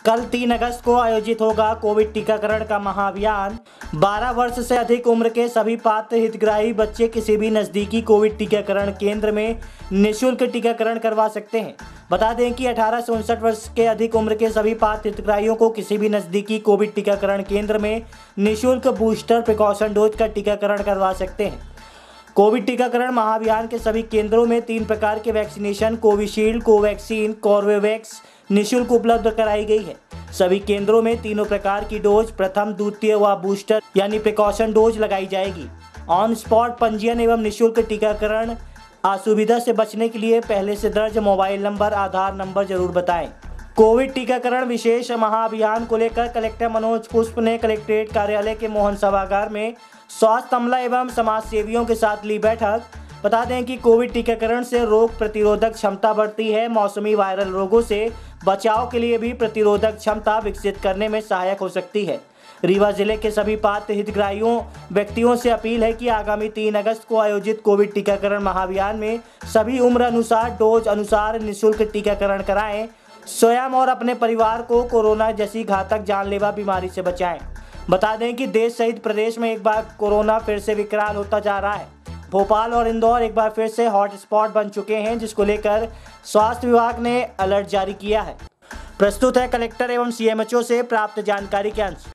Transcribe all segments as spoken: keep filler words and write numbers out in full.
कल तीन अगस्त को आयोजित होगा कोविड टीकाकरण का महाअभियान। बारह वर्ष से अधिक उम्र के सभी पात्र हितग्राही बच्चे किसी भी नजदीकी कोविड टीकाकरण केंद्र में निःशुल्क टीकाकरण करवा सकते हैं। बता दें कि अठारह से उनसठ वर्ष के अधिक उम्र के सभी पात्र हितग्राहियों को किसी भी नजदीकी कोविड टीकाकरण केंद्र में निःशुल्क बूस्टर प्रिकॉशन डोज का टीकाकरण करवा सकते हैं। कोविड टीकाकरण महाअभियान के सभी केंद्रों में तीन प्रकार के वैक्सीनेशन कोविशील्ड, कोवैक्सीन, कॉर्बेवैक्स निःशुल्क उपलब्ध कराई गई है। सभी केंद्रों में तीनों प्रकार की डोज प्रथम, द्वितीय व बूस्टर यानी प्रिकॉशन डोज लगाई जाएगी। ऑन स्पॉट पंजीयन एवं निःशुल्क टीकाकरण असुविधा से बचने के लिए पहले से दर्ज मोबाइल नंबर, आधार नंबर जरूर बताएं। कोविड टीकाकरण विशेष महाअभियान को लेकर कलेक्टर मनोज पुष्प ने कलेक्ट्रेट कार्यालय के मोहन सभागार में स्वास्थ्य अमला एवं समाज सेवियों के साथ ली बैठक। बता दें कि कोविड टीकाकरण से रोग प्रतिरोधक क्षमता बढ़ती है। मौसमी वायरल रोगों से बचाव के लिए भी प्रतिरोधक क्षमता विकसित करने में सहायक हो सकती है। रीवा जिले के सभी पात्र हितग्राहियों व्यक्तियों से अपील है कि आगामी तीन अगस्त को आयोजित कोविड टीकाकरण महाअभियान में सभी उम्र अनुसार डोज अनुसार निःशुल्क टीकाकरण कराएं। स्वयं और अपने परिवार को कोरोना जैसी घातक जानलेवा बीमारी से बचाएं। बता दें कि देश सहित प्रदेश में एक बार कोरोना फिर से विकराल होता जा रहा है। भोपाल और इंदौर एक बार फिर से हॉटस्पॉट बन चुके हैं, जिसको लेकर स्वास्थ्य विभाग ने अलर्ट जारी किया है। प्रस्तुत है कलेक्टर एवं सीएमएचओ से प्राप्त जानकारी के अंश।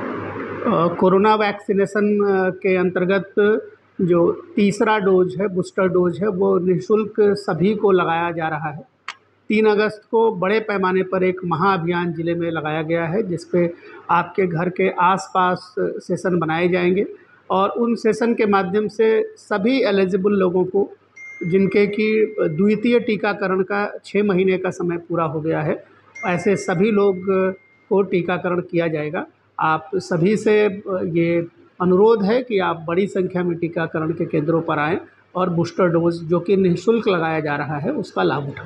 कोरोना वैक्सीनेशन के अंतर्गत जो तीसरा डोज है, बूस्टर डोज है, वो निःशुल्क सभी को लगाया जा रहा है। तीन अगस्त को बड़े पैमाने पर एक महाअभियान जिले में लगाया गया है, जिस पे आपके घर के आसपास सेशन बनाए जाएंगे और उन सेशन के माध्यम से सभी एलिजिबल लोगों को, जिनके कि द्वितीय टीकाकरण का छः महीने का समय पूरा हो गया है, ऐसे सभी लोग को टीकाकरण किया जाएगा। आप सभी से ये अनुरोध है कि आप बड़ी संख्या में टीकाकरण के केंद्रों पर आएँ और बूस्टर डोज जो कि निःशुल्क लगाया जा रहा है उसका लाभ उठाएं।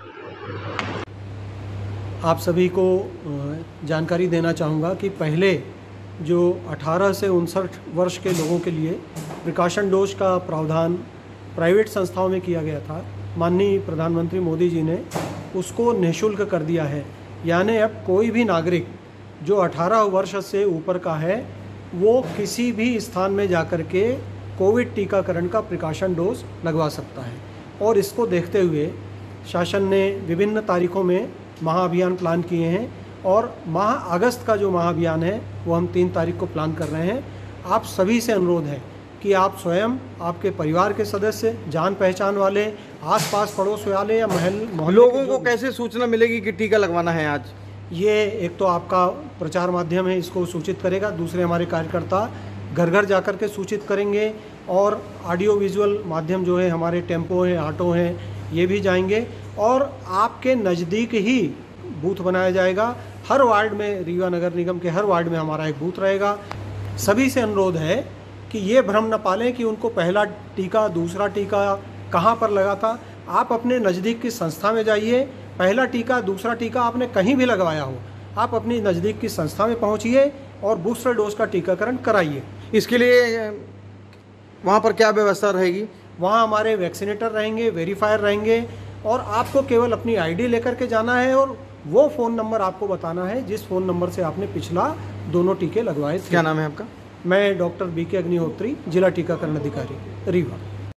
आप सभी को जानकारी देना चाहूँगा कि पहले जो अठारह से उनसठ वर्ष के लोगों के लिए प्रिकॉशन डोज का प्रावधान प्राइवेट संस्थाओं में किया गया था, माननीय प्रधानमंत्री मोदी जी ने उसको निःशुल्क कर दिया है। यानी अब कोई भी नागरिक जो अठारह वर्ष से ऊपर का है वो किसी भी स्थान में जाकर के कोविड टीकाकरण का प्रिकॉशन डोज लगवा सकता है। और इसको देखते हुए शासन ने विभिन्न तारीखों में महाअभियान प्लान किए हैं और माह अगस्त का जो महाअभियान है वो हम तीन तारीख को प्लान कर रहे हैं। आप सभी से अनुरोध है कि आप स्वयं, आपके परिवार के सदस्य, जान पहचान वाले, आसपास पड़ोस वाले या महल मोहल्ले लोगों को कैसे सूचना मिलेगी कि टीका लगवाना है आज? ये एक तो आपका प्रचार माध्यम है, इसको सूचित करेगा। दूसरे हमारे कार्यकर्ता घर घर जाकर के सूचित करेंगे और ऑडियो विजुअल माध्यम जो है, हमारे टेम्पो है, ऑटो हैं, ये भी जाएंगे और आपके नज़दीक ही बूथ बनाया जाएगा। हर वार्ड में, रीवा नगर निगम के हर वार्ड में हमारा एक बूथ रहेगा। सभी से अनुरोध है कि ये भ्रम न पालें कि उनको पहला टीका, दूसरा टीका कहाँ पर लगा था। आप अपने नज़दीक की संस्था में जाइए, पहला टीका, दूसरा टीका आपने कहीं भी लगवाया हो, आप अपनी नज़दीक की संस्था में पहुँचिए और बूस्टर डोज का टीकाकरण कराइए। इसके लिए वहाँ पर क्या व्यवस्था रहेगी? वहाँ हमारे वैक्सीनेटर रहेंगे, वेरीफायर रहेंगे और आपको केवल अपनी आईडी लेकर के जाना है और वो फ़ोन नंबर आपको बताना है जिस फ़ोन नंबर से आपने पिछला दोनों टीके लगवाए थे। क्या नाम है आपका? मैं डॉक्टर बी के अग्निहोत्री, जिला टीकाकरण अधिकारी, रीवा।